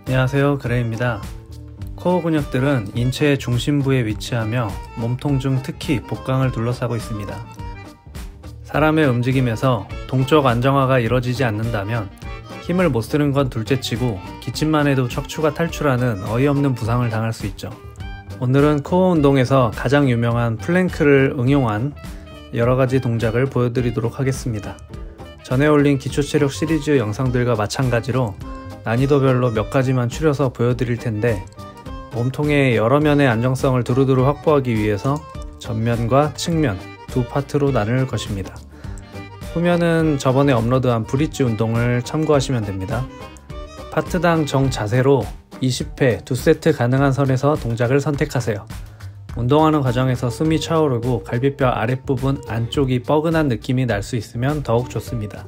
안녕하세요, 그레이입니다. 코어 근육들은 인체의 중심부에 위치하며 몸통 중 특히 복강을 둘러싸고 있습니다. 사람의 움직임에서 동적 안정화가 이뤄지지 않는다면 힘을 못 쓰는 건 둘째치고 기침만 해도 척추가 탈출하는 어이없는 부상을 당할 수 있죠. 오늘은 코어 운동에서 가장 유명한 플랭크를 응용한 여러가지 동작을 보여드리도록 하겠습니다. 전에 올린 기초체력 시리즈 영상들과 마찬가지로 난이도별로 몇 가지만 추려서 보여드릴 텐데, 몸통의 여러 면의 안정성을 두루두루 확보하기 위해서 전면과 측면 두 파트로 나눌 것입니다. 후면은 저번에 업로드한 브릿지 운동을 참고하시면 됩니다. 파트당 정자세로 20회 2세트 가능한 선에서 동작을 선택하세요. 운동하는 과정에서 숨이 차오르고 갈비뼈 아랫부분 안쪽이 뻐근한 느낌이 날 수 있으면 더욱 좋습니다.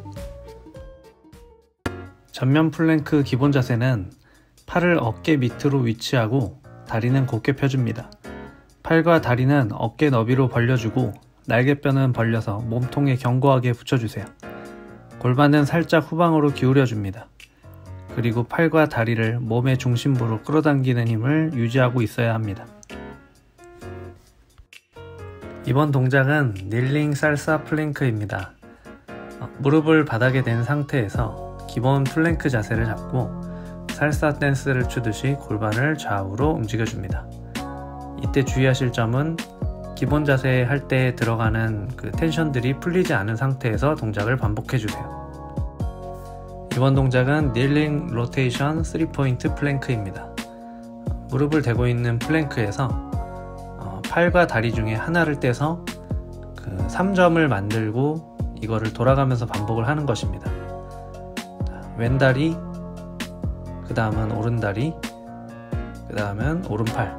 전면 플랭크 기본 자세는 팔을 어깨 밑으로 위치하고 다리는 곧게 펴줍니다. 팔과 다리는 어깨 너비로 벌려주고 날개뼈는 벌려서 몸통에 견고하게 붙여주세요. 골반은 살짝 후방으로 기울여줍니다. 그리고 팔과 다리를 몸의 중심부로 끌어당기는 힘을 유지하고 있어야 합니다. 이번 동작은 닐링 살사 플랭크입니다. 무릎을 바닥에 댄 상태에서 기본 플랭크 자세를 잡고 살사 댄스를 추듯이 골반을 좌우로 움직여줍니다. 이때 주의하실 점은 기본 자세 할 때 들어가는 텐션들이 풀리지 않은 상태에서 동작을 반복해주세요. 이번 동작은 닐링 로테이션 3포인트 플랭크입니다. 무릎을 대고 있는 플랭크에서 팔과 다리 중에 하나를 떼서 3점을 만들고 이거를 돌아가면서 반복을 하는 것입니다. 왼다리, 그 다음은 오른다리, 그 다음은 오른팔,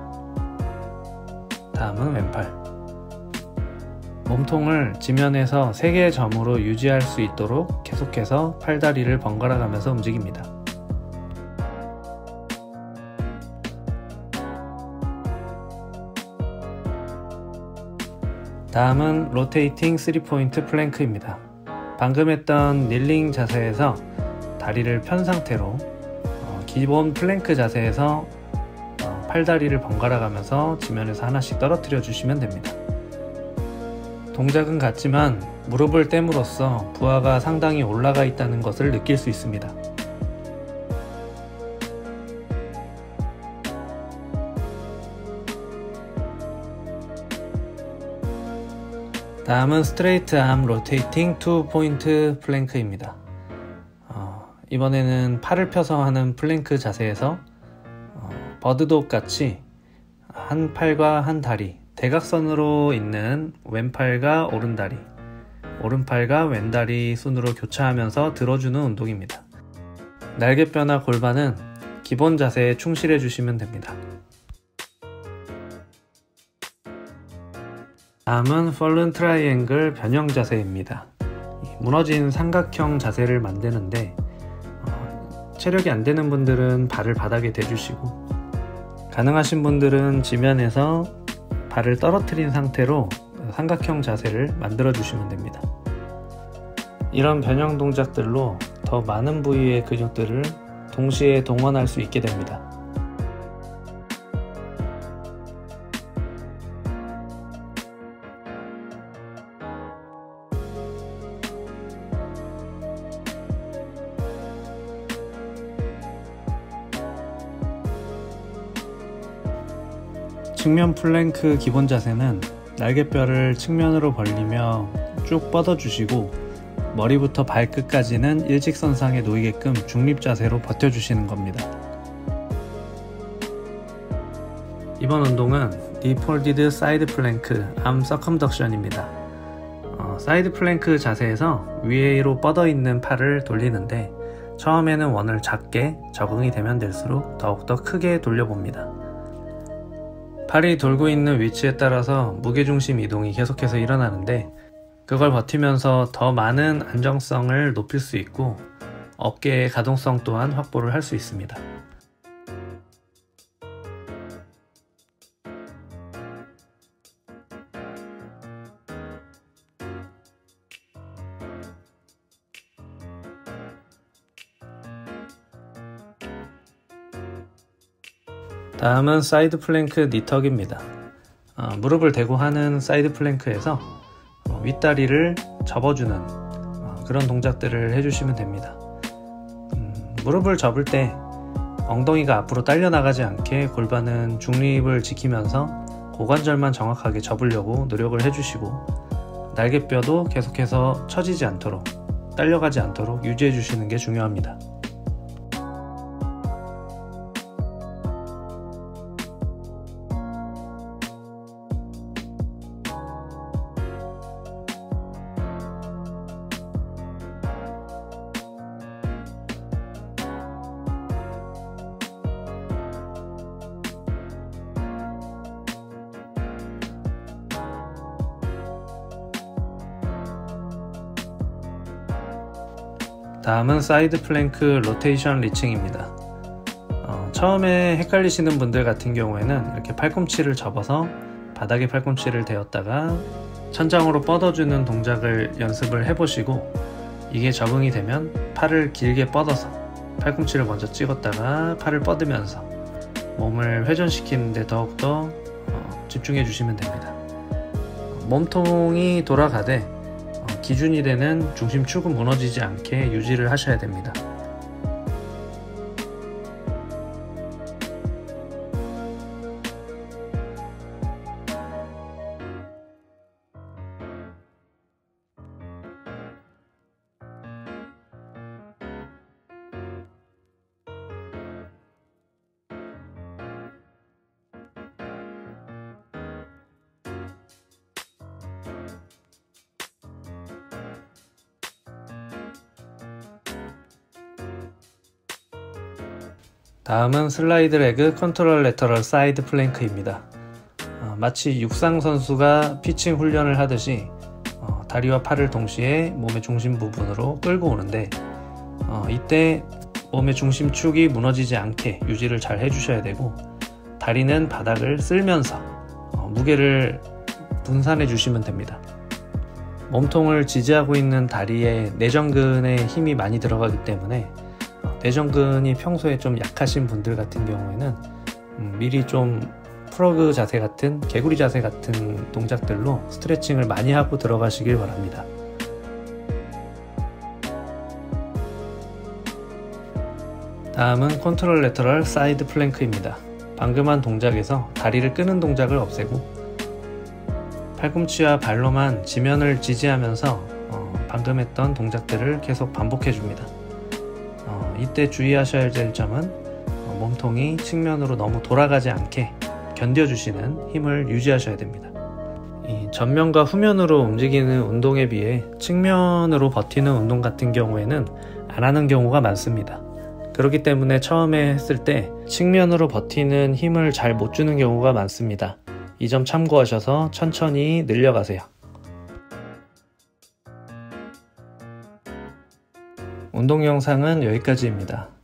다음은 왼팔. 몸통을 지면에서 3개의 점으로 유지할 수 있도록 계속해서 팔다리를 번갈아 가면서 움직입니다. 다음은 로테이팅 3포인트 플랭크입니다. 방금 했던 닐링 자세에서 다리를 편 상태로 기본 플랭크 자세에서 팔다리를 번갈아 가면서 지면에서 하나씩 떨어뜨려 주시면 됩니다. 동작은 같지만 무릎을 댐으로써 부하가 상당히 올라가 있다는 것을 느낄 수 있습니다. 다음은 스트레이트 암 로테이팅 2포인트 플랭크입니다. 이번에는 팔을 펴서 하는 플랭크 자세에서 버드독 같이 한 팔과 한 다리, 대각선으로 있는 왼팔과 오른다리, 오른팔과 왼다리 순으로 교차하면서 들어주는 운동입니다. 날개뼈나 골반은 기본 자세에 충실해 주시면 됩니다. 다음은 펄른 트라이앵글 변형 자세입니다. 무너진 삼각형 자세를 만드는데 체력이 안 되는 분들은 발을 바닥에 대주시고, 가능하신 분들은 지면에서 발을 떨어뜨린 상태로 삼각형 자세를 만들어 주시면 됩니다. 이런 변형 동작들로 더 많은 부위의 근육들을 동시에 동원할 수 있게 됩니다. 측면 플랭크 기본 자세는 날개뼈를 측면으로 벌리며 쭉 뻗어주시고 머리부터 발끝까지는 일직선상에 놓이게끔 중립 자세로 버텨주시는 겁니다. 이번 운동은 Knee Folded Side Plank Arm Circumduction입니다. 사이드 플랭크 자세에서 위로 뻗어있는 팔을 돌리는데, 처음에는 원을 작게, 적응이 되면 될수록 더욱더 크게 돌려봅니다. 팔이 돌고 있는 위치에 따라서 무게중심 이동이 계속해서 일어나는데, 그걸 버티면서 더 많은 안정성을 높일 수 있고 어깨의 가동성 또한 확보를 할 수 있습니다. 다음은 사이드 플랭크 니턱입니다. 무릎을 대고 하는 사이드 플랭크에서 윗다리를 접어주는 그런 동작들을 해주시면 됩니다. 무릎을 접을 때 엉덩이가 앞으로 딸려 나가지 않게 골반은 중립을 지키면서 고관절만 정확하게 접으려고 노력을 해주시고, 날개뼈도 계속해서 처지지 않도록, 딸려가지 않도록 유지해 주시는 게 중요합니다. 다음은 사이드 플랭크 로테이션 리칭입니다. 처음에 헷갈리시는 분들 같은 경우에는 이렇게 팔꿈치를 접어서 바닥에 팔꿈치를 대었다가 천장으로 뻗어주는 동작을 연습을 해보시고, 이게 적응이 되면 팔을 길게 뻗어서 팔꿈치를 먼저 찍었다가 팔을 뻗으면서 몸을 회전시키는 데 더욱더 집중해 주시면 됩니다. 몸통이 돌아가되 기준이 되는 중심축은 무너지지 않게 유지를 하셔야 됩니다. 다음은 슬라이드 레그 컨트롤 레터럴 사이드 플랭크입니다. 마치 육상 선수가 피칭 훈련을 하듯이 다리와 팔을 동시에 몸의 중심 부분으로 끌고 오는데, 이때 몸의 중심축이 무너지지 않게 유지를 잘 해주셔야 되고, 다리는 바닥을 쓸면서 무게를 분산해 주시면 됩니다. 몸통을 지지하고 있는 다리에 내전근에 힘이 많이 들어가기 때문에 내전근이 평소에 좀 약하신 분들 같은 경우에는 미리 좀 프로그 자세 같은, 개구리 자세 같은 동작들로 스트레칭을 많이 하고 들어가시길 바랍니다. 다음은 컨트롤 레터럴 사이드 플랭크입니다. 방금 한 동작에서 다리를 끄는 동작을 없애고 팔꿈치와 발로만 지면을 지지하면서 방금 했던 동작들을 계속 반복해 줍니다. 이때 주의하셔야 될 점은 몸통이 측면으로 너무 돌아가지 않게 견뎌주시는 힘을 유지하셔야 됩니다. 이 전면과 후면으로 움직이는 운동에 비해 측면으로 버티는 운동 같은 경우에는 안 하는 경우가 많습니다. 그렇기 때문에 처음에 했을 때 측면으로 버티는 힘을 잘 못 주는 경우가 많습니다. 이 점 참고하셔서 천천히 늘려가세요. 운동 영상은 여기까지입니다.